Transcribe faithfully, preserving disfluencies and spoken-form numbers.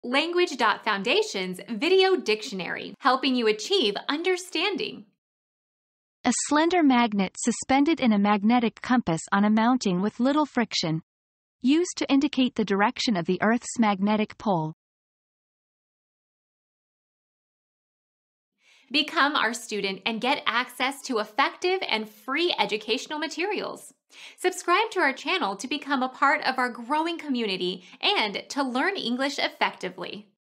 Language dot Foundation's Video Dictionary, helping you achieve understanding. A slender magnet suspended in a magnetic compass on a mounting with little friction. Used to indicate the direction of the Earth's magnetic pole. Become our student and get access to effective and free educational materials. Subscribe to our channel to become a part of our growing community and to learn English effectively.